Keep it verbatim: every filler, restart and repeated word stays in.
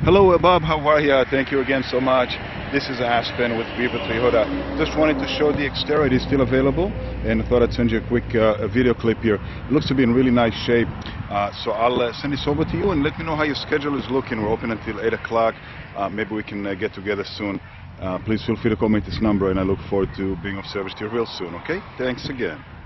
Hello, uh, Bob. How are you? Thank you again so much. This is Aspen with Beaver. Just wanted to show the Xterra. It is still available, and I thought I'd send you a quick uh, a video clip here. It looks to be in really nice shape, uh, so I'll uh, send this over to you and let me know how your schedule is looking. We're open until eight o'clock. Uh, maybe we can uh, get together soon. Uh, please feel free to call me at this number, and I look forward to being of service to you real soon. Okay? Thanks again.